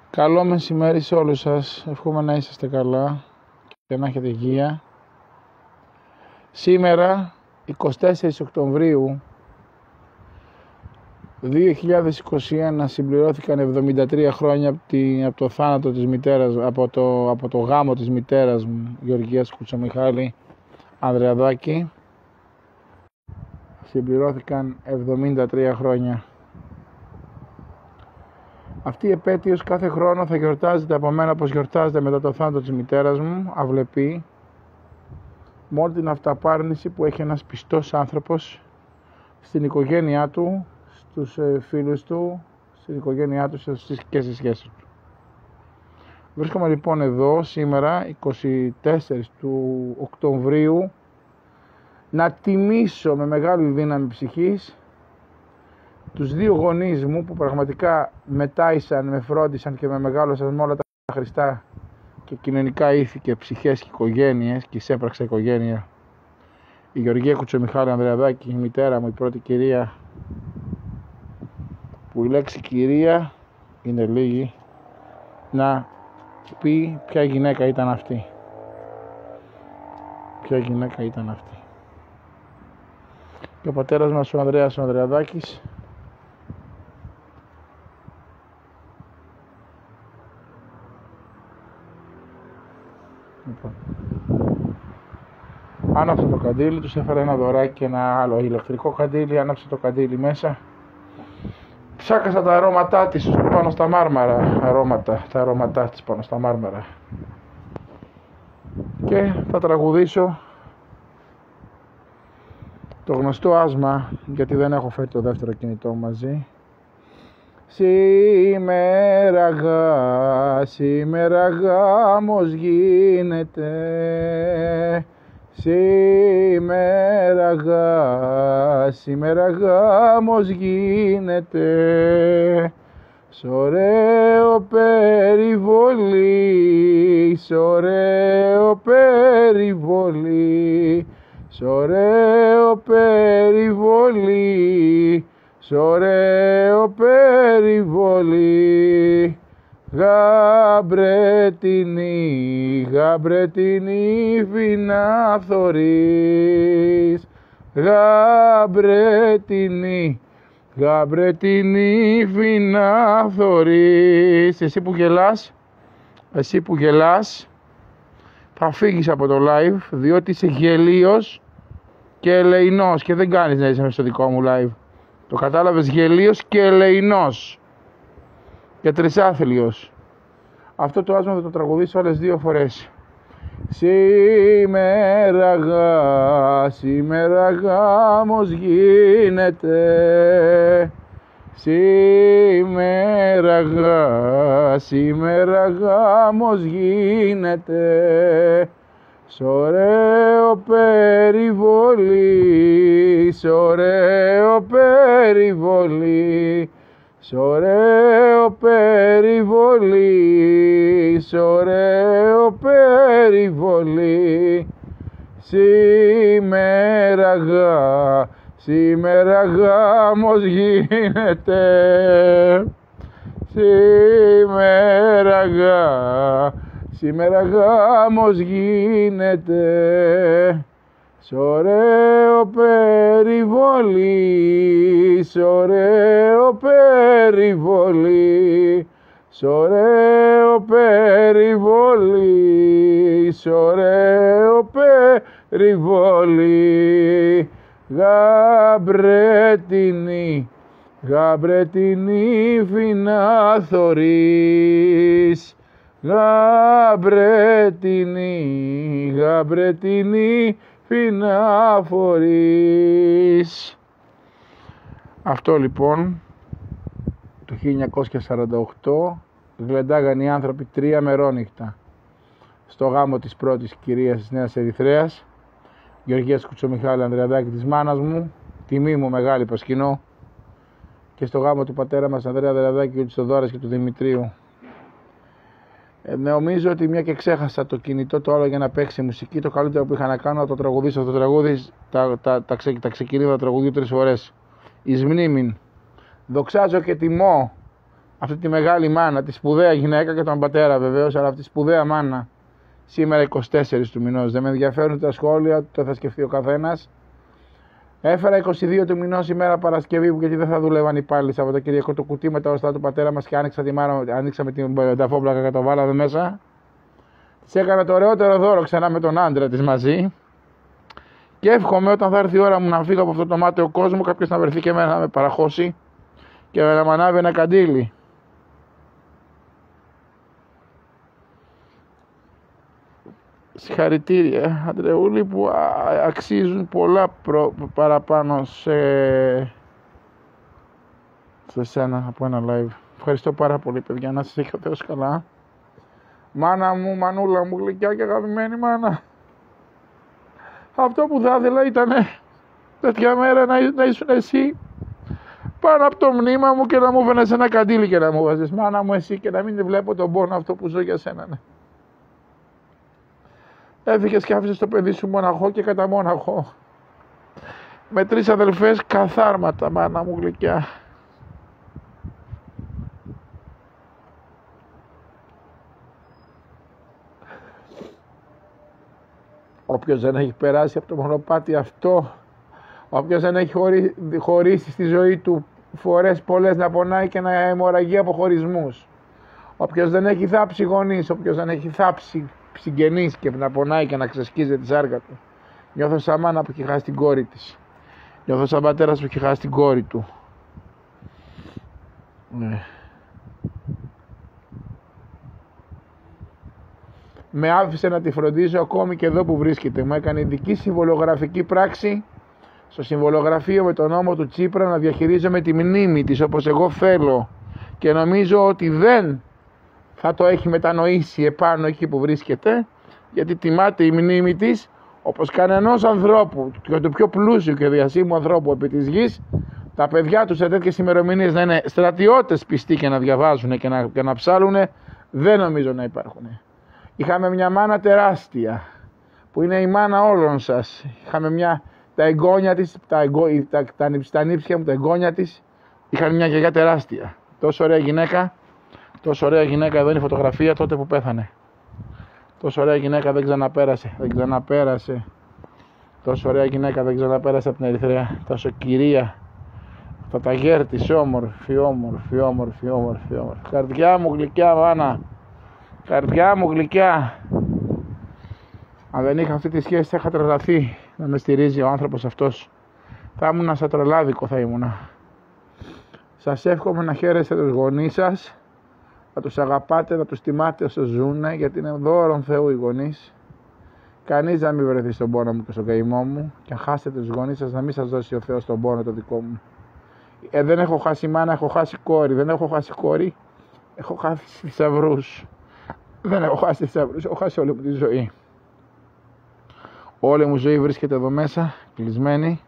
Καλό μεσημέρι σε όλους σας. Εύχομαι να είσαστε καλά και να έχετε υγεία. Σήμερα, 24 Οκτωβρίου 2021, συμπληρώθηκαν 73 χρόνια από το θάνατο της μητέρας, από το γάμο της μητέρας μου, Γεωργίας Κουτσομιχάλη Ανδρεαδάκη. Συμπληρώθηκαν 73 χρόνια. Αυτή η επέτειος κάθε χρόνο θα γιορτάζεται από μένα όπως γιορτάζεται μετά το θάνατο της μητέρας μου, αυλεπή, με όλη την αυταπάρνηση που έχει ένας πιστός άνθρωπος στην οικογένειά του, στους φίλους του, στην οικογένειά του και στις σχέσεις του. Βρίσκομαι λοιπόν εδώ σήμερα, 24 του Οκτωβρίου, να τιμήσω με μεγάλη δύναμη ψυχής τους δύο γονείς μου που πραγματικά με τάισαν, με φρόντισαν και με μεγάλωσαν με όλα τα χριστά και κοινωνικά ήθη και ψυχές και οικογένειες και εισέπραξα οικογένεια. Η Γεωργία Κουτσομιχάλη Ανδρεαδάκη, η μητέρα μου, η πρώτη κυρία, που η λέξη κυρία είναι λίγη να πει ποια γυναίκα ήταν αυτή. Ποια γυναίκα ήταν αυτή. Και ο πατέρας μας ο Ανδρέας ο Ανδρεαδάκης άναψε το καντήλι, τους έφερε ένα δωράκι και ένα άλλο ηλεκτρικό καντήλι, άναψε το καντήλι μέσα. Ψάκασα τα αρώματά της πάνω στα μάρμαρα, τα αρώματά της πάνω στα μάρμαρα. Και θα τραγουδήσω το γνωστό άσμα, γιατί δεν έχω φέρει το δεύτερο κινητό μαζί. Σήμερα γάμος γίνεται, σήμερα γάμος γίνεται, σ' ωραίο περιβολή, σ' ωραίο περιβολή, σ' ωραίο περιβολή, σ' ωραίο περιβολή. Γαμπρετινή φινάφθορης, γαμπρετινή φινάφθορης. Εσύ που γελάς, θα φύγεις από το live, διότι είσαι γελίος και ελεεινός και δεν κάνεις να είσαι μες στο δικό μου live. Το κατάλαβες, γελίος και ελεεινός και τρισάθλιος. Αυτό το άσμα θα το τραγουδήσω άλλες δύο φορές. Σήμερα γάμος γίνεται, σήμερα γάμος γίνεται, σ' ωραίο περιβολή, σ' ωραίο περιβολή, σ' ωραίο περιβολή, σ' ωραίο περιβολή. Σήμερα γάμος γίνεται, σήμερα γάμος γίνεται, σ' ωραίο περιβολή, σ' ωραίο περιβολή, σ' ωραίο περιβολή, σ' ωραίο περιβολή. Γαμπρετινή φινάφθορης, γαμπρετινή φινάφθορης. Αυτό λοιπόν το 1948 γλεντάγαν οι άνθρωποι 3 μερόνυχτα στο γάμο της πρώτης κυρίας της Νέας Ερυθρέας, Γεωργίας Κουτσομιχάλη Ανδρεαδάκη, της μάνας μου, τιμή μου μεγάλη προσκυνώ, και στο γάμο του πατέρα μας Ανδρέα Ανδρεαδάκη και της Θοδόρας και του Δημητρίου. Νομίζω ότι μια και ξέχασα το κινητό το άλλο για να παίξει μουσική, το καλύτερο που είχα να κάνω να το τραγουδήσω. Το τραγούδι, τα ξεκινήματα τραγουδιού 3 φορές. Εις μνήμην. Δοξάζω και τιμώ αυτή τη μεγάλη μάνα, τη σπουδαία γυναίκα και τον πατέρα βεβαίως, αλλά αυτή τη σπουδαία μάνα, σήμερα 24 του μηνός. Δεν με ενδιαφέρουν τα σχόλια, το θα σκεφτεί ο καθένας. Έφερα 22 του μηνός ημέρα Παρασκευή, γιατί δεν θα δουλεύαν οι πάλι Σαββατοκύριακο, το κουτί με τα οστά του πατέρα μας και ανοίξαμε την ταφόπλακα και το βάλαμε μέσα. Της έκανα το ωραιότερο δώρο ξανά με τον άντρα της μαζί. Και εύχομαι όταν θα έρθει η ώρα μου να φύγω από αυτό το μάταιο κόσμο, κάποιος να βρεθεί και εμένα να με παραχώσει και να μου ανάβει ένα καντήλι. Συγχαρητήρια, Αντρεούλη, που αξίζουν πολλά παραπάνω σε σένα από ένα live. Ευχαριστώ πάρα πολύ, παιδιά, να σας έχει ο Θεός καλά. Μάνα μου, μανούλα μου, γλυκιά και αγαπημένη μάνα. Αυτό που θα ήθελα ήταν τέτοια μέρα να ήσουν εσύ πάνω από το μνήμα μου και να μου φαίνεσαι ένα καντήλι και να μου βάζεις. Μάνα μου, εσύ, και να μην βλέπω τον πόνο αυτό που ζω για σένα, ναι. Έφυγες και άφησες το παιδί σου μοναχό και κατά μόναχο. Με 3 αδελφές καθάρματα, μάνα μου γλυκιά. Όποιος δεν έχει περάσει από το μονοπάτι αυτό, όποιος δεν έχει χωρίσει στη ζωή του φορές πολλές να πονάει και να αιμορραγεί από χωρισμούς, όποιος δεν έχει θάψει γονείς, όποιος δεν έχει θάψει συγγενείς και να πονάει και να ξεσκίζει τη σάρκα του. Νιώθω σαν μάνα που έχει χάσει την κόρη της. Νιώθω σαν πατέρας που έχει χάσει την κόρη του. Ναι. Με άφησε να τη φροντίζω ακόμη και εδώ που βρίσκεται. Μου έκανε ειδική συμβολογραφική πράξη στο συμβολογραφείο με τον νόμο του Τσίπρα να διαχειρίζομαι τη μνήμη της όπως εγώ θέλω, και νομίζω ότι δεν θα το έχει μετανοήσει επάνω εκεί που βρίσκεται, γιατί τιμάται η μνήμη της όπως κανενός ανθρώπου, και του πιο πλούσιου και διασύμου ανθρώπου επί της γης, τα παιδιά του σε τέτοιες ημερομηνίες να είναι στρατιώτες πιστοί και να διαβάζουν και να ψάλουν, δεν νομίζω να υπάρχουν. Είχαμε μια μάνα τεράστια, που είναι η μάνα όλων σας. Είχαμε τα εγγόνια της, τα νύψια μου, τα εγγόνια της, είχαν μια γιαγιά τεράστια. Τόσο ωραία γυναίκα, εδώ είναι η φωτογραφία τότε που πέθανε. Τόσο ωραία γυναίκα δεν ξαναπέρασε. Τόσο ωραία γυναίκα δεν ξαναπέρασε από την Ερυθρέα. Τόσο κυρία. Το ταγέρ της, όμορφη. Καρδιά μου γλυκιά, μάνα. Καρδιά μου γλυκιά. Αν δεν είχα αυτή τη σχέση θα είχα τρελαθεί να με στηρίζει ο άνθρωπος αυτός. Θα ήμουνα σαν τρελάδικο, θα ήμουνα. Σας εύχομαι να χαίρεστε τους γονείς σας, να τους αγαπάτε, να τους τιμάτε όσο ζουνε, γιατί είναι δώρον Θεού οι γονείς. Κανείς να μην βρεθεί στον πόνο μου και στον καημό μου, και αν χάσετε τους γονείς σας, να μην σας δώσει ο Θεός τον πόνο το δικό μου. Δεν έχω χάσει μάνα, έχω χάσει κόρη. Δεν έχω χάσει κόρη, έχω χάσει θησαυρούς. Δεν έχω χάσει θησαυρούς, έχω χάσει όλη μου τη ζωή. Όλη μου ζωή βρίσκεται εδώ μέσα, κλεισμένη.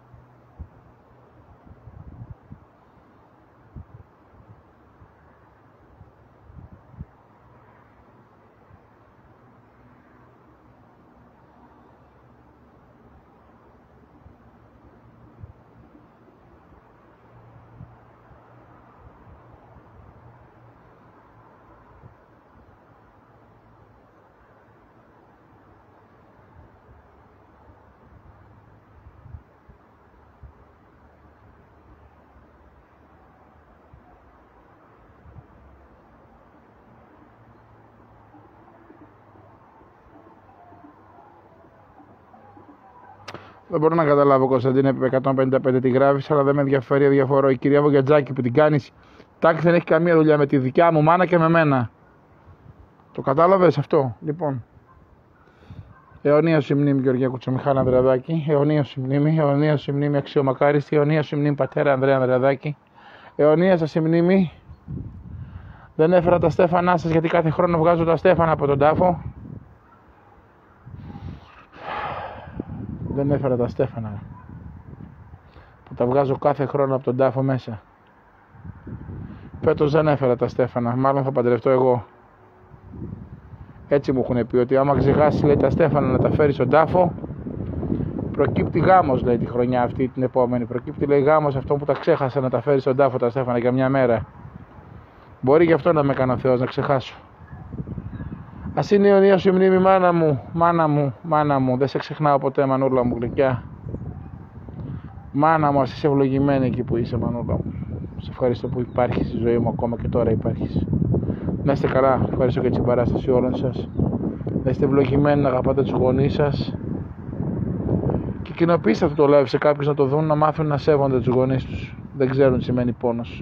Δεν μπορώ να καταλάβω, Κωνσταντίνε, επί 155 τη γράφεις, αλλά δεν με ενδιαφέρει, αδιαφορώ. Η κυρία Βογιατζάκη που την κάνεις, τάξη, δεν έχει καμία δουλειά με τη δικιά μου μάνα και με μένα. Το κατάλαβες αυτό? Λοιπόν, αιωνία σου η μνήμη Γεωργία Κουτσομιχάλη Ανδρεαδάκη, αιωνία σου η μνήμη αξιομακάριστη, αιωνία σου η μνήμη πατέρα Ανδρέα Ανδρεαδάκη, αιωνία σας η μνήμη. Δεν έφερα τα στέφανά σας, γιατί κάθε χρόνο βγάζω τα στέφανα από τον τάφο. Δεν έφερα τα στέφανα που τα βγάζω κάθε χρόνο από τον τάφο μέσα. Φέτος δεν έφερα τα στέφανα, μάλλον θα παντρευτώ εγώ. Έτσι μου έχουν πει, ότι άμα ξεχάσει, λέει, τα στέφανα να τα φέρει στον τάφο, προκύπτει γάμος, λέει, τη χρονιά αυτή την επόμενη. Προκύπτει, λέει, γάμος αυτό που τα ξέχασε να τα φέρει στον τάφο τα στέφανα για μια μέρα. Μπορεί γι' αυτό να με έκανε ο Θεός να ξεχάσω. Ας είναι η αιωνία σου η μνήμη, μάνα μου, μάνα μου, μάνα μου. Δεν σε ξεχνάω ποτέ, μανούλα μου γλυκιά. Μάνα μου, ας είσαι ευλογημένη εκεί που είσαι, μανούλα μου. Σε ευχαριστώ που υπάρχεις στη ζωή μου, ακόμα και τώρα υπάρχεις. Να είστε καλά, ευχαριστώ και την παράσταση όλων σας. Να είστε ευλογημένοι, να αγαπάτε τους γονείς σας. Και κοινοποιήστε αυτό το live σε κάποιους να το δουν, να μάθουν να σέβονται τους γονείς τους. Δεν ξέρουν τι σημαίνει πόνος.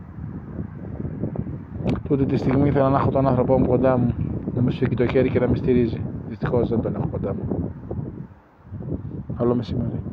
Τούτη τη στιγμή ήθελα να έχω τον άνθρωπό μου κοντά μου, να με σφίγγει το χέρι και να με στηρίζει. Δυστυχώς δεν τον έχω κοντά μου. Καλό μεσημέρι.